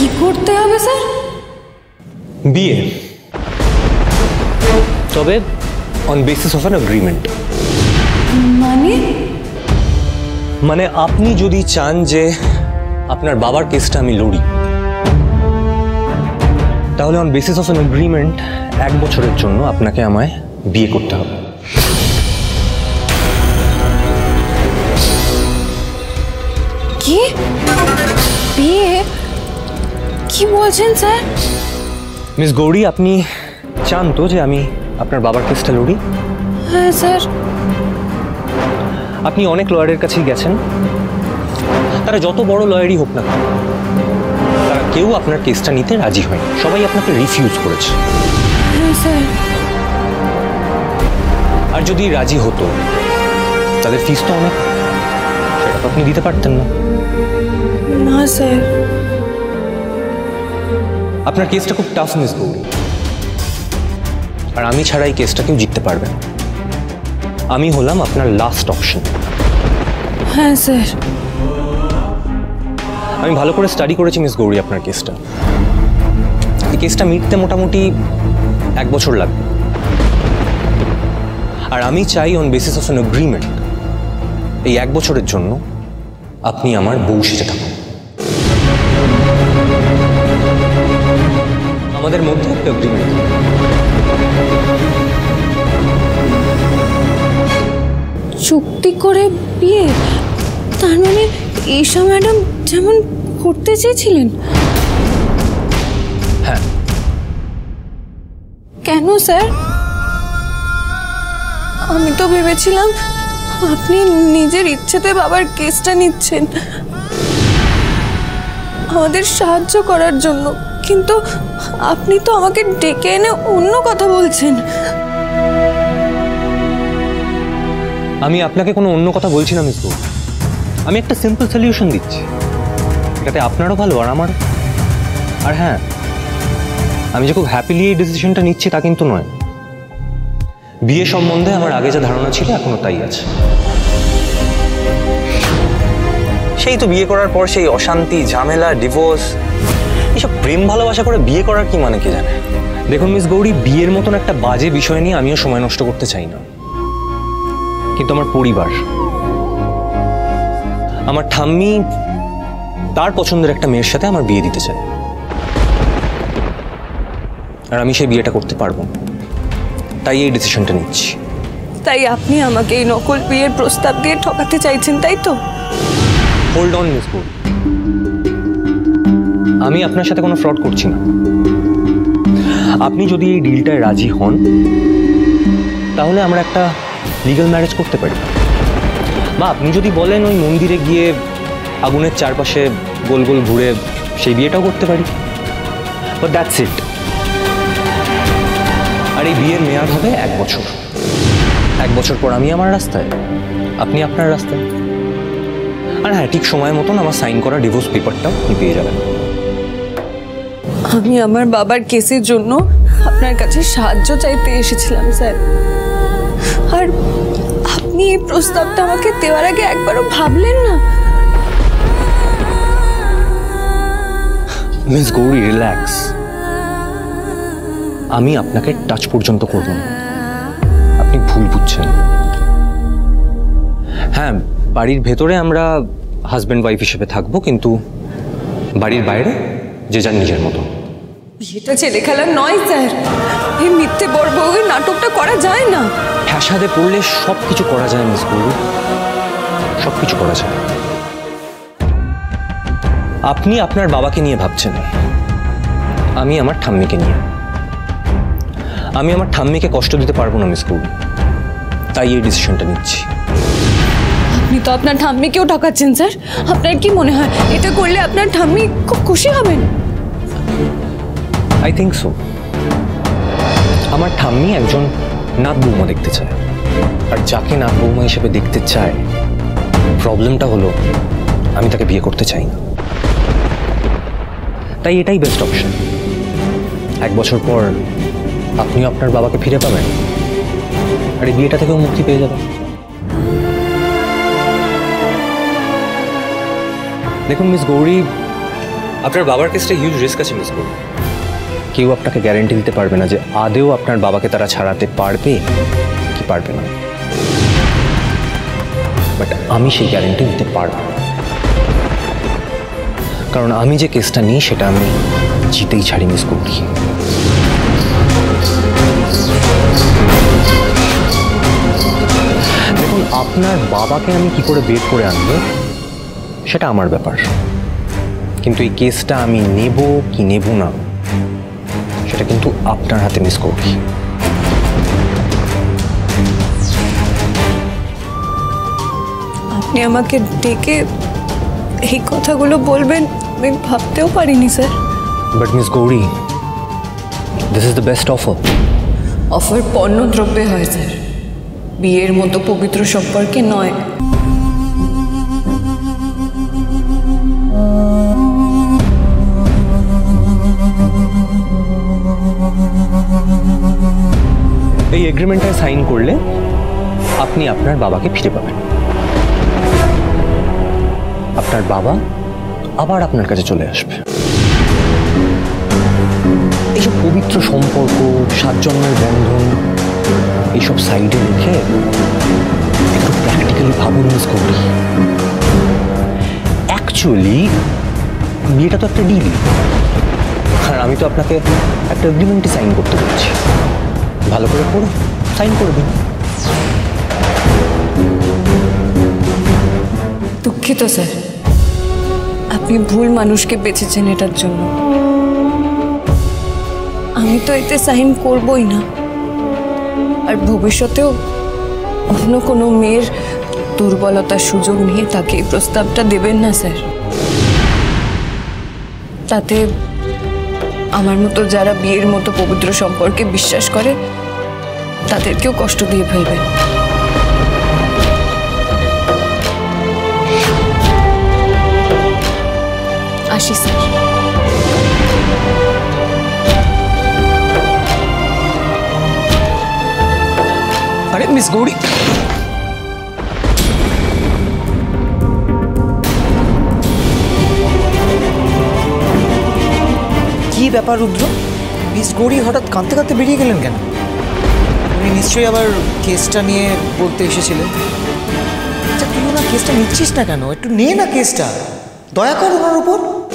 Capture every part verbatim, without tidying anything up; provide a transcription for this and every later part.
কি করতে হবে স্যার? বিয়ে, তবে on basis of an agreement. মানে মানে আপনি যদি চান যে আপনার বাবার কেসটা আমি লড়ি, তাহলে on basis of an agreement এক বছরের জন্য আপনাকে আমায় বিয়ে করতে হবে। কি বিয়ে? কি বলছেন স্যার? মিস গৌরী, আপনি চান তো যে আমি আপনার বাবার কেসটা লড়ি? হ্যাঁ স্যার। আপনি অনেক লয়ারের কাছেই গেছেন, তারা যত বড় লয়ারই হোক না কেন, তারা কেউ আপনার কেসটা নিতে রাজি হয়নি, সবাই আপনাকে রিফিউজ করেছে। হ্যাঁ স্যার। আর যদি রাজি হতো তাদের ফিস তো অনেক, সেটা তো আপনি দিতে পারতেন না। না স্যার। আপনার কেসটা খুব টাফ মিস গৌরী, আর আমি ছাড়া এই কেসটা কেউ জিততে পারবে না। আমি হলাম আপনার লাস্ট অপশন। হ্যাঁ স্যার। আমি ভালো করে স্টাডি করেছি মিস গৌরী আপনার কেসটা। এই কেসটা মিটতে মোটামুটি এক বছর লাগবে, আর আমি চাই on basis of an agreement এই এক বছরের জন্য আপনি আমার বউ সেজে থাকুন। আমাদের মধ্যে একটা এগ্রিমেন্ট। চুক্তি করে বিয়ে? তার মানে ঈশা ম্যাডাম যেমন করতে চেয়েছিলেন? হ্যাঁ। কেন স্যার? আমি তো ভেবেছিলাম আপনি নিজের ইচ্ছেতে বাবার কেসটা নিচ্ছেন আমাদের সাহায্য করার জন্য, কিন্তু আপনি তো আমাকে ডেকে এনে অন্য কথা বলছেন। আমি আপনাকে কোনো অন্য কথা বলছি না মিস গৌরী, আমি একটা সিম্পল সলিউশন দিচ্ছি, এটাতে আপনারও ভালো আর আমারও। আর হ্যাঁ, আমি যে খুব হ্যাপিলি এই ডিসিশনটা নিচ্ছি তা কিন্তু নয়। বিয়ে সম্বন্ধে আমার আগে যা ধারণা ছিল এখনো তাই আছে। সেই তো বিয়ে করার পর সেই অশান্তি, ঝামেলা, ডিভোর্স, এইসব প্রেম ভালোবাসা করে বিয়ে করার কি মানে কে জানে। দেখুন মিস গৌরী, বিয়ের মতন একটা বাজে বিষয় নিয়ে আমিও সময় নষ্ট করতে চাই না, কিন্তু আমার পরিবার, আমার ঠাম্মি তার পছন্দের একটা মেয়ের সাথে আমার বিয়ে দিতে চায়, আর আমি সেই বিয়েটা করতে পারবো না, তাই এই ডিসিশনটা নিচ্ছি। তাই আপনি আমাকে এই নকল বিয়ের প্রস্তাব দিয়ে ঠকাতে চাইছেন, তাই তো? হোল্ড অন মিস গৌরী, আমি আপনার সাথে কোনো ফ্রড করছি না। আপনি যদি এই ডিলটায় রাজি হন তাহলে আমরা একটা লিগ্যাল ম্যারেজ করতে পারি, বা আপনি যদি বলেন ওই মন্দিরে গিয়ে আগুনের চারপাশে গোল গোল ঘুরে সেই বিয়েটাও করতে পারি, বাট দ্যাটস ইট। আর এই বিয়ের মেয়াদ হবে এক বছর। এক বছর পর আমি আমার রাস্তায়, আপনি আপনার রাস্তায়। আর হ্যাঁ, ঠিক সময় মতন আমার সাইন করা ডিভোর্স পেপারটাও আপনি পেয়ে যাবেন। আমি আমার বাবার কেসের জন্য আপনার কাছে সাহায্য চাইতে এসেছিলাম স্যার, আর আপনি এই প্রস্তাবটা আমাকে দেওয়ার আগে একবারও ভাবলেন না? Miss Gauri, relax. আমি আপনাকে টাচ পর্যন্ত করব না, আপনি ভুল বুঝছেন। হ্যাঁ, বাড়ির ভেতরে আমরা হাজব্যান্ড ওয়াইফ হিসেবে থাকবো, কিন্তু বাড়ির বাইরে যে যার নিজের মতো। বিয়েটা ছেলে খেলা নয় স্যার, এই মিথ্যে বড় বউয়ের নাটকটা করা যায় না। ফ্যাসাদে পড়লে সব কিছু করা যায় মিস গৌরী, সব কিছু করা যায়। আপনি আপনার বাবাকে নিয়ে ভাবছেন, আমি আমার ঠাম্মিকে নিয়ে। আমি আমার ঠাম্মিকে কষ্ট দিতে পারবো না মিস গৌরী, তাই এই ডিসিশনটা নিচ্ছি। আপনি তো আপনার ঠাম্মিকেও ঠকাচ্ছেন স্যার। আপনার কি মনে হয় এটা করলে আপনার ঠাম্মি খুব খুশি হবেন? I think so. আমার ঠাম্মি একজন নাত বৌমা দেখতে চায়, আর যাকে নাত বৌমা হিসেবে দেখতে চায়, প্রবলেমটা হলো আমি তাকে বিয়ে করতে চাই না। তাই এটাই বেস্ট অপশন। এক বছর পর আপনিও আপনার বাবাকে ফিরে পাবেন, আর এই বিয়েটা থেকেও মুক্তি পেয়ে যাবেন। দেখুন মিস গৌরী, আপনার বাবার কেসটা হিউজ রিস্ক আছে মিস গৌরী। কেউ আপনাকে গ্যারান্টি দিতে পারবে না যে আদেও আপনার বাবাকে তারা ছাড়াতে পারবে কি পারবে না, বাট আমি সেই গ্যারান্টি দিতে পারব, কারণ আমি যে কেসটা নিই সেটা আমি জিতেই ছাড়ি মিস গৌরী। দেখুন, আপনার বাবাকে আমি কি করে বের করে আনবো সেটা আমার ব্যাপার, কিন্তু এই কেসটা আমি নেব কি নেব না সেটা কিন্তু আপনার হাতে মিস গৌরী। আপনি আমাকে ডেকে এই কথাগুলো বলবেন আমি ভাবতেও পারিনি sir. But miss Gauri, this is the best offer. Offer পণ্য দ্রব্যে হয় স্যার, বিয়ের মতো পবিত্র সম্পর্কে নয়। এই এগ্রিমেন্টটায় সাইন করলে আপনি আপনার বাবাকে ফিরে পাবেন, আপনার বাবা আবার আপনার কাছে চলে আসবে। এইসব পবিত্র সম্পর্ক, সাত জন্মের বন্ধন, এইসব সাইডে রেখে একটু প্র্যাকটিক্যালি ভাবুন মিস গৌরী। অ্যাকচুয়ালি বিয়েটা তো একটা ডিল, আর আমি তো আপনাকে একটা এগ্রিমেন্টে সাইন করতে বলছি। ভালো করে পড়ে সাইন করে দিন। দুঃখিত স্যার, আপনি ভুল মানুষকে বেছেছেন এটার জন্য। আমি তো এতে সাইন করবই না, আর ভবিষ্যতেও অন্য কোনো মেয়ের দুর্বলতার সুযোগ নিয়ে তাকে এই প্রস্তাবটা দেবেন না স্যার। তাতে আমার মতো যারা বিয়ের মতো পবিত্র সম্পর্কে বিশ্বাস করে তাদেরকেও কষ্ট দিয়ে ফেলবেন। আসি স্যার। আরে মিস গৌরী, কি ব্যাপার রুদ্র? মিস গৌরী হঠাৎ কাঁদতে কাঁদতে বেরিয়ে গেলেন কেন? উনি নিশ্চয়ই আবার কেসটা নিয়ে বলতে এসেছিলেন। আচ্ছা, তুই না কেসটা নিচ্ছিস না কেন? একটু নে না কেসটা, দয়া কর ওনার উপর।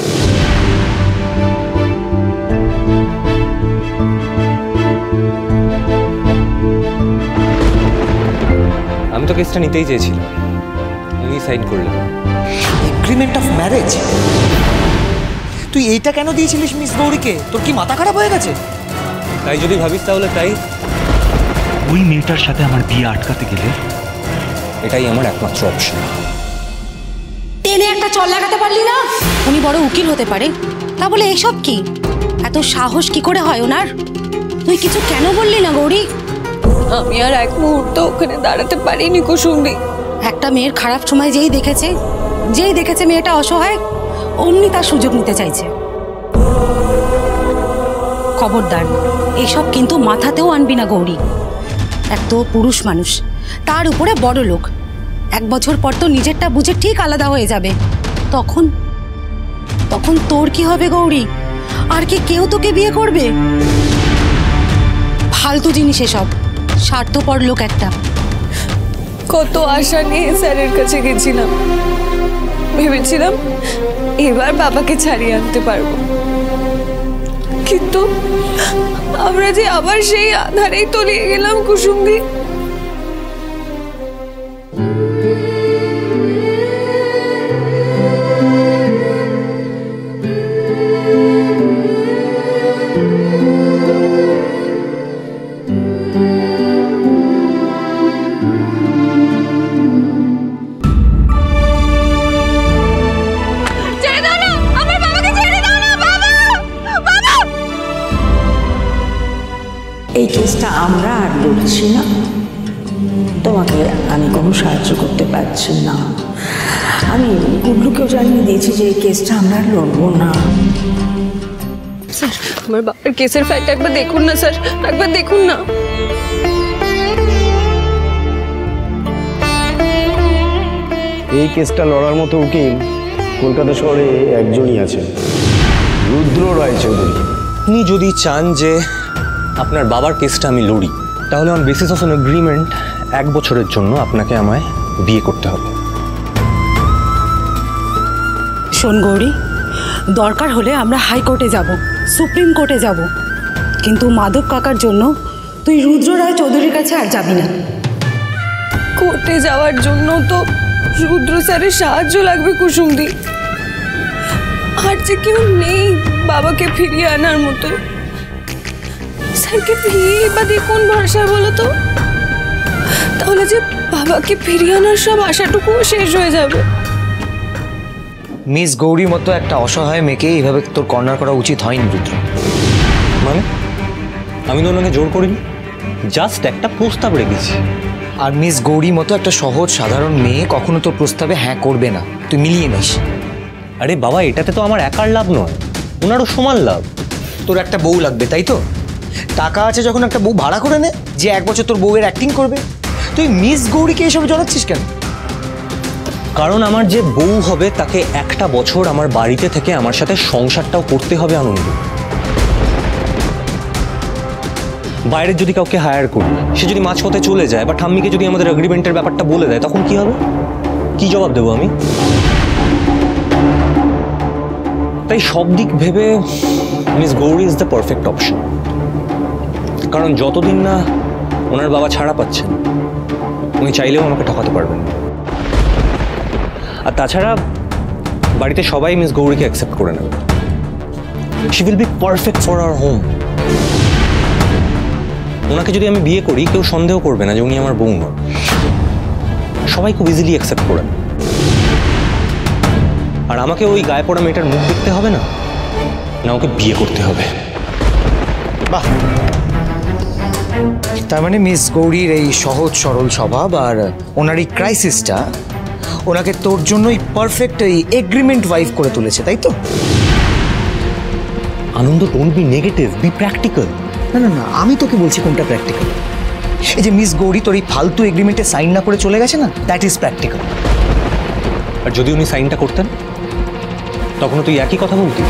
আমি তো কেসটা নিতেই চেয়েছিলাম, উনি সাইন করলেন। Agreement of marriage? তুই এইটা কেন দিয়েছিলিস মিস গৌরীকে? তোর কি মাথা খারাপ হয়ে গেছে? তাই যদি ভাবিস তাহলে তাই। ওই মেয়েটার সাথে আমার বিয়ে আটকাতে গেলে এটাই আমার একমাত্র অপশন। টেনে একটা চল লাগাতে পারলি না? উনি বড় উকিল হতে পারে, তা বলে এইসব কি? এত সাহস কি করে হয় ওনার? তুই কিছু কেন বললি না গৌরী? আমি আর এক মুহূর্ত ওখানে দাঁড়াতে পারিনি কুসুমদি। একটা মেয়ের খারাপ সময় যেই দেখেছে যেই দেখেছে মেয়েটা অসহায়, অমনি তার সুযোগ নিতে চাইছে। খবরদার, এসব কিন্তু মাথাতেও আনবি না গৌরী। এক তো পুরুষ মানুষ, তার উপরে বড় লোক। এক বছর পর তো নিজেরটা বুঝে ঠিক আলাদা হয়ে যাবে। তখন তখন তোর কি হবে গৌরী? আর কি কেউ তোকে বিয়ে করবে? ফালতু জিনিস এসব, স্বার্থপর লোক একটা। কত আশা নিয়ে স্যারের কাছে গেছিলাম, ভেবেছিলাম এবার বাবাকে ছাড়িয়ে আনতে পারবো, কিন্তু আমরা যে আবার সেই আধারেই তলিয়ে গেলাম কুসুমদি। এই কেসটা আমরা আর লড়ছি না, তোমাকে আমি কোনো সাহায্য করতে পারছি না। আমি গুডলুকেও জানিয়ে দিয়েছি যে এই কেসটা আমরা আর লড়বো না। স্যার, আমার বাবার কেসের ফাইলটা একবার দেখুন না স্যার, একবার দেখুন না। এই কেসটা লড়ার মতো উকিল কলকাতা শহরে একজনই আছে। রায়চৌধুরী, আপনি যদি চান যে আপনার বাবার কেসটা আমি লড়ি, তাহলে on basis of an agreement এক বছরের জন্য আপনাকে আমায় বিয়ে করতে হবে। শোন গৌরী, দরকার হলে আমরা হাইকোর্টে যাব, সুপ্রিম কোর্টে যাব, কিন্তু মাধব কাকার জন্য তুই রুদ্র রায় চৌধুরীর কাছে আর যাবি না। কোর্টে যাওয়ার জন্য তো রুদ্র স্যারের সাহায্য লাগবে কুসুমদি। আর যে কেউ নেই বাবাকে ফিরিয়ে আনার মতো। স্যারকে ফিরিয়ে বা দেখুন ভরসা বলো তো, তাহলে যে বাবাকে ফিরিয়ে আনার সব আশাটুকুও শেষ হয়ে যাবে। মিস গৌরীর মতো একটা অসহায় মেয়েকে এইভাবে তোর কর্নার করা উচিত হয়নি রুদ্র। মানে আমি তো ওনাকে জোর করিনি, জাস্ট একটা প্রস্তাব রেখেছি। আর মিস গৌরীর মতো একটা সহজ সাধারণ মেয়ে কখনো তোর প্রস্তাবে হ্যাঁ করবে না, তুই মিলিয়ে নিস। আরে বাবা, এটাতে তো আমার একার লাভ নয়, ওনারও সমান লাভ। তোর একটা বউ লাগবে তাই তো? টাকা আছে যখন একটা বউ ভাড়া করে নে, যে এক বছর তোর বউয়ের অ্যাক্টিং করবে। তুই মিস গৌরীকে এসব জানাচ্ছিস কেন? কারণ আমার যে বউ হবে তাকে একটা বছর আমার বাড়িতে থেকে আমার সাথে সংসারটাও করতে হবে আনন্দ। বাইরের যদি কাউকে হায়ার করি, সে যদি মাঝপথে চলে যায় বা ঠাম্মিকে যদি আমাদের এগ্রিমেন্টের ব্যাপারটা বলে দেয়, তখন কি হবে? কি জবাব দেবো আমি? তাই সব দিক ভেবে miss Gauri is the perfect option. কারণ যতদিন না ওনার বাবা ছাড়া পাচ্ছেন, উনি চাইলেও আমাকে ঠকাতে পারবেন। আর তাছাড়া বাড়িতে সবাই মিস গৌরীকে অ্যাকসেপ্ট করে নেবে। She will be perfect for our home. ওনাকে যদি আমি বিয়ে করি, কেউ সন্দেহ করবে না যে উনি আমার বউ নন। সবাই খুব ইজিলি অ্যাকসেপ্ট করেন। আর আমাকে ওই গায়ে পড়া মেয়েটার মুখ দেখতে হবে না, না ওকে বিয়ে করতে হবে। বাহ, তার মানে মিস গৌরীর এই সহজ সরল স্বভাব আর ওনার এই ক্রাইসিসটা ওনাকে তোর জন্যই পারফেক্ট এই এগ্রিমেন্ট ওয়াইফ করে তুলেছে, তাই তো? Anand, don't be negative, be practical. না না না, আমি তোকে বলছি কোনটা প্র্যাকটিক্যাল। এই যে মিস গৌরী তোর এই ফালতু এগ্রিমেন্টে সাইন না করে চলে গেছে না, দ্যাট ইজ প্র্যাকটিক্যাল। আর যদি উনি সাইনটা করতেন, তখনও তুই একই কথা বলতিস।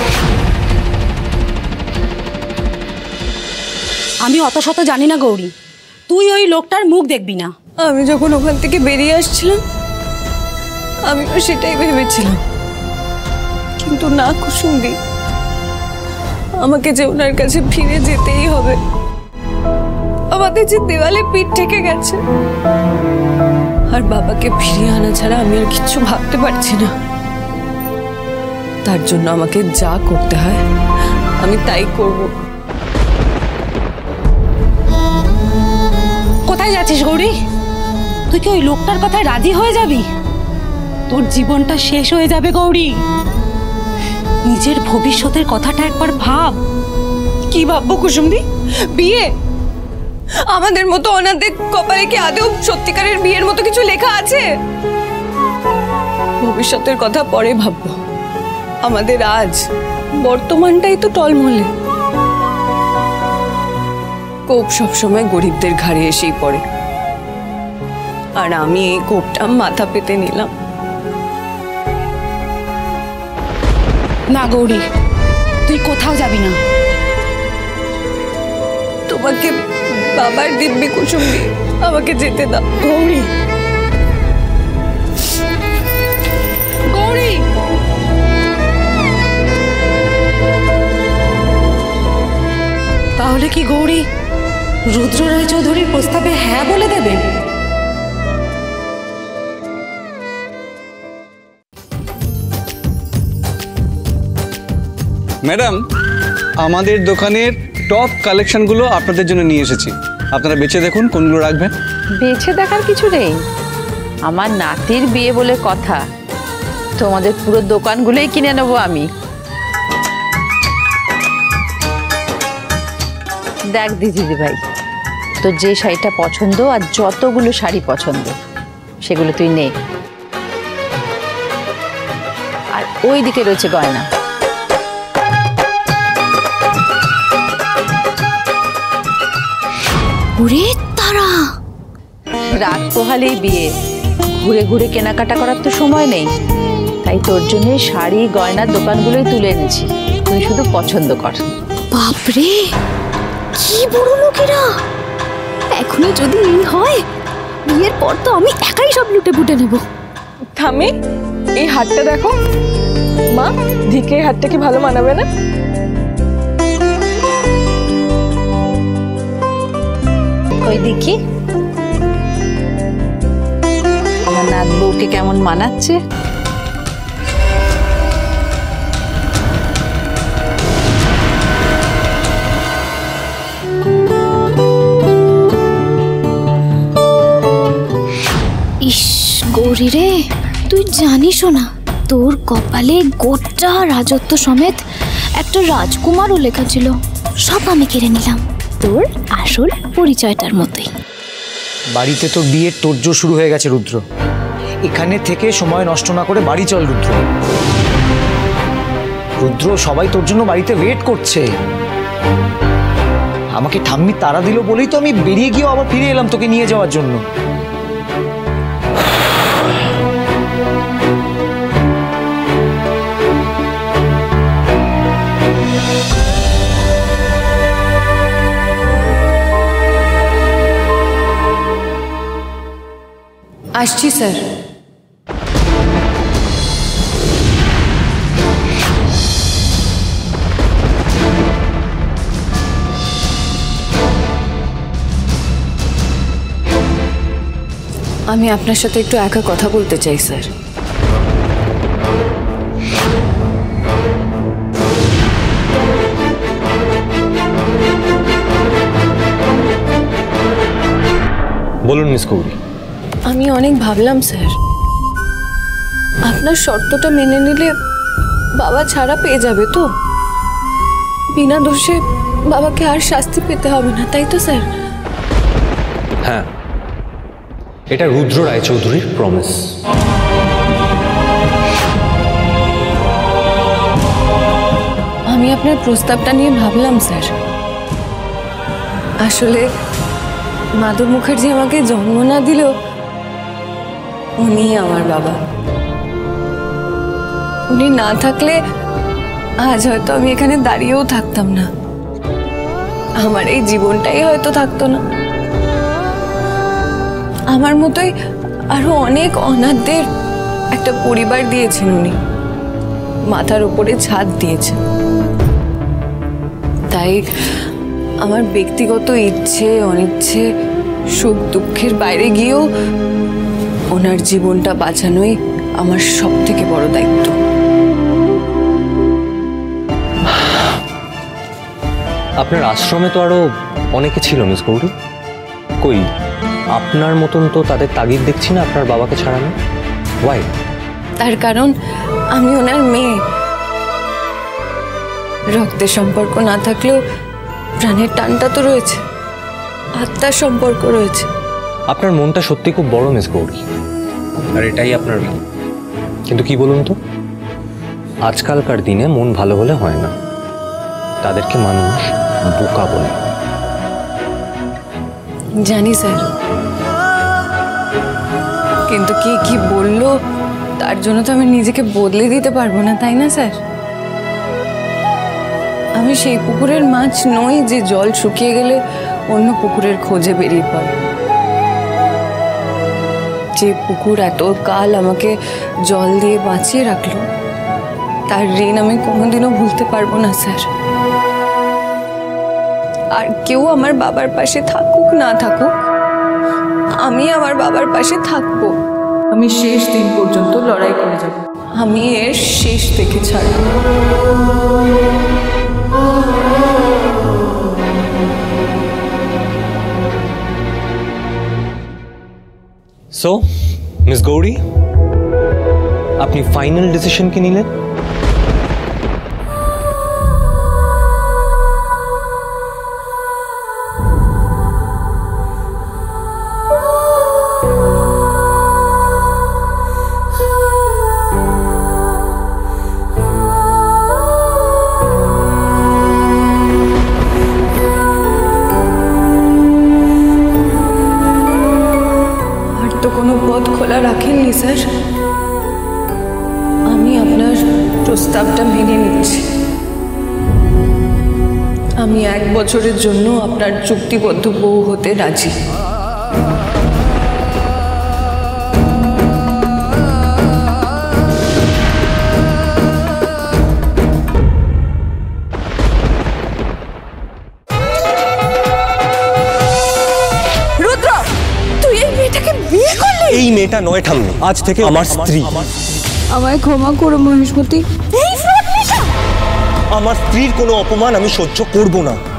আমি অত শত জানি না গৌরী, তুই ওই লোকটার মুখ দেখবি না। আমি যখন ওখান থেকে বেরিয়ে আসছিলাম, আমি তো সেটাই ভেবেছিলাম। কিন্তু না কুসুমদি, আমাকে যে ওনার কাছে ফিরে যেতেই হবে। আমাদের যে দেওয়ালে পিঠ ঠেকে গেছে, আর বাবাকে ফিরিয়ে আনা ছাড়া আমি আর কিচ্ছু ভাবতে পারছি না। তার জন্য আমাকে যা করতে হয় আমি তাই করব। কোথায় যাচ্ছিস গৌরী? তুই কি ওই লোকটার কথায় রাজি হয়ে যাবি? তোর জীবনটা শেষ হয়ে যাবে গৌরী। নিজের ভবিষ্যতের কথাটা একবার ভাব। কি ভাববো কুসুমদি? বিয়ে? আমাদের মতো অনাথদের কপালে কি আদৌ সত্যিকারের বিয়ের মতো কিছু লেখা আছে? ভবিষ্যতের কথা পরে ভাববো, আমাদের আজ বর্তমানটাই তো টলমলে। কোপ সবসময় গরিবদের ঘাড়ে এসেই পড়ে, আর আমি এই কোপটা মাথা পেতে নিলাম। না গৌরী, তুই কোথাও যাবি না। তোমাকে বাবার দিব্যি কুসুমদি, আমাকে যেতে দাও। গৌরী, গৌরী, তাহলে কি গৌরী রুদ্র রায় চৌধুরীর প্রস্তাবে হ্যাঁ বলে দেবে? ম্যাডাম, আমাদের দোকানের টপ কালেকশনগুলো আপনাদের জন্য নিয়ে এসেছি। আপনারা বেছে দেখুন কোনগুলো রাখবেন। বেছে দেখার কিছু নেই, আমার নাতির বিয়ে বলে কথা, তোমাদের পুরো দোকানগুলোই কিনে নেবো আমি। দেখ দিদি ভাই, তোর যে শাড়িটা পছন্দ আর যতগুলো শাড়ি পছন্দ সেগুলো তুই নে। আর ওই দিকে রয়েছে গয়না। ওরে তারা, রাত পোহালেই বিয়ে, ঘুরে ঘুরে কেনাকাটা করার তো সময় নেই, তাই তাই তোর জন্য শাড়ি গয়নার দোকানগুলোই তুলে এনেছি, তুই শুধু পছন্দ কর। বাপরে, কি বড় লোকেরা! এখনো যদি এই হয়, বিয়ের পর তো আমি একাই সব লুটে পুটে নেব। থামি, এই হাতটা দেখো। মা, ধিকে এই হাতটা কি ভালো মানাবে না? ওই দেখি আমার নাত বউকে কেমন মানাচ্ছে। ইস গৌরী রে, তুই জানিসও না তোর কপালে গোটা রাজত্ব সমেত একটা রাজকুমারও লেখা ছিল, সব আমি কেড়ে নিলাম তোর আসল পরিচয়টার মতোই। বাড়িতে তো বিয়ের তোড়জোড় শুরু হয়ে গেছে রুদ্র, এখানে থেকে সময় নষ্ট না করে বাড়ি চল রুদ্র। রুদ্র, সবাই তোর জন্য বাড়িতে ওয়েট করছে। আমাকে ঠাম্মি তাড়া দিল বলেই তো আমি বেরিয়ে গিয়েও আবার ফিরে এলাম তোকে নিয়ে যাওয়ার জন্য। আসছি স্যার। আমি আপনার সাথে একটু একা কথা বলতে চাই স্যার। বলুন মিস গৌরী। আমি অনেক ভাবলাম স্যার, আপনার শর্তটা মেনে নিলে বাবা ছাড়া পেয়ে যাবে তো, বিনা দোষে বাবাকে আর শাস্তি পেতে হবে না, তাই তো স্যার? হ্যাঁ, এটা রুদ্র রায়চৌধুরীর প্রমিস। আমি আপনার প্রস্তাবটা নিয়ে ভাবলাম স্যার। আসলে মাধব মুখার্জি আমাকে জন্ম না দিলেও উনি আমার বাবা। উনি না থাকলে আজ হয়তো আমি এখানে দাঁড়িয়েও থাকতাম না, আমার এই জীবনটাই হয়তো থাকতো না। আমার মতোই আরো অনেক অনাথদের একটা পরিবার দিয়েছেন উনি, মাথার উপরে ছাদ দিয়েছেন। তাই আমার ব্যক্তিগত ইচ্ছে অনিচ্ছে সুখ দুঃখের বাইরে গিয়েও ওনার জীবনটা বাঁচানোই আমার সব থেকে বড় দায়িত্ব। আপনার আশ্রমে তো আরো অনেকে ছিল মিস গৌরী, কই আপনার মতন তো তাদের তাগিদ দেখছি না আপনার বাবাকে ছাড়ানো। ওয়াই? তার কারণ আমি ওনার মেয়ে। রক্তের সম্পর্ক না থাকলেও প্রাণের টানটা তো রয়েছে, আত্মার সম্পর্ক রয়েছে। আপনার মনটা সত্যি খুব বড় মিস গৌরী, আর এটাই আপনার মেয়ে। কিন্তু কি বলুন তো, আজকালকার দিনে মন ভালো হলে হয় না, তাদেরকে মানুষ বোকা বলে। জানি স্যার, কিন্তু কি কি বললো তার জন্য তো আমি নিজেকে বদলে দিতে পারবো না, তাই না স্যার? আমি সেই পুকুরের মাছ নই যে জল শুকিয়ে গেলে অন্য পুকুরের খোঁজে বেরিয়ে পড়ে। যে পুকুর এত কাল আমাকে জল দিয়ে বাঁচিয়ে রাখলো, তার ঋণ আমি কোনোদিনও ভুলতে পারবো না স্যার। আর কেউ আমার বাবার পাশে থাকুক না থাকুক, আমি আমার বাবার পাশে থাকবো। আমি শেষ দিন পর্যন্ত লড়াই করে যাব, আমি এর শেষ দেখে ছাড়ব। সো মিস গৌরী, আপনি ফাইনাল ডিসিশন কি নিলেন? কোনো পথ খোলা রাখেননি স্যার। আমি আমি এক বছরের জন্য আপনার চুক্তিবদ্ধ বউ হতে রাজি। রুদ্র, তুই এই মেয়েটাকে বিয়ে করলি? এই মেয়েটা নয় ঠাম্মি, আজ থেকে আমার স্ত্রী। আমায় ক্ষমা করো মহেশমতি। আমার স্ত্রীর কোনো অপমান আমি সহ্য করব না।